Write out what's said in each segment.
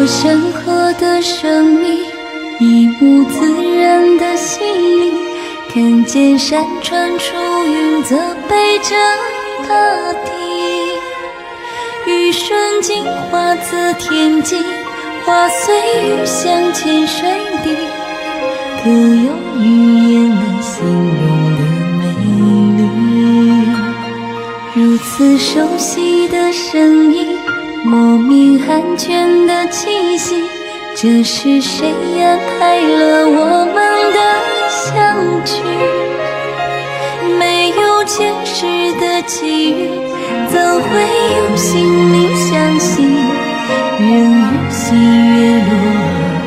过山河的生命，一目自然的洗礼，看见山川出云，则背着大地。雨瞬尽，化自天际，花随雨向浅水滴，可有语言能形容的美丽？如此熟悉的声音，莫名寒倦的气息，这是谁安排了我们的相聚？没有前世的际遇，怎会有心灵相惜？人与喜悦落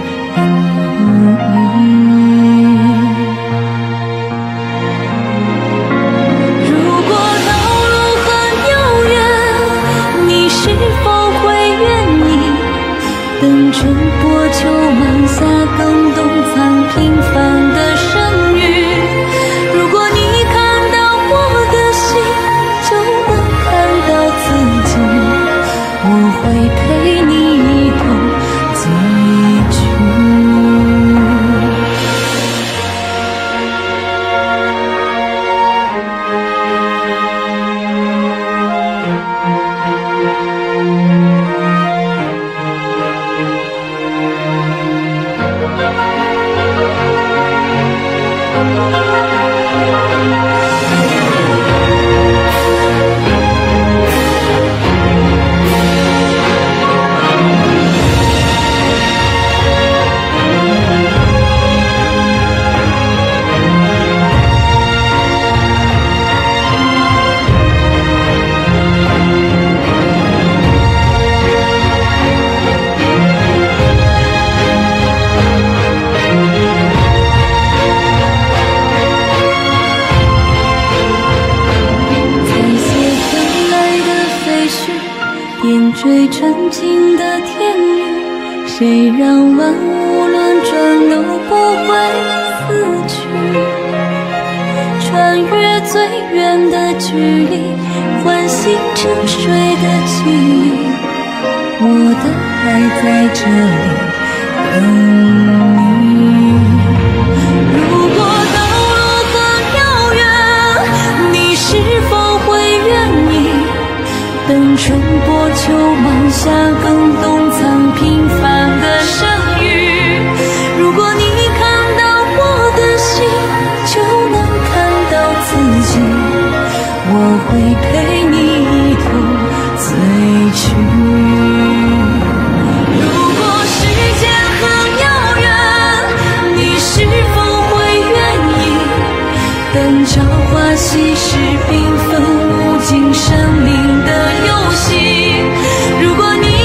等春波秋芒下，更懂藏平凡的生育。如果你看到我的心，就能看到自己，我会陪你一同醉去。点缀纯净的天宇，谁让万物轮转都不会死去？穿越最远的距离，唤醒沉睡的记忆，我的爱在这里等你。如果道路很遥远，你是否会愿意等春波秋芒下，更懂藏平凡的生育？如果你看到我的心，就能看到自己，我会陪你一同醉去。如果时间很遥远，你是否会愿意等朝花夕拾缤纷无尽生命的游戏？如果你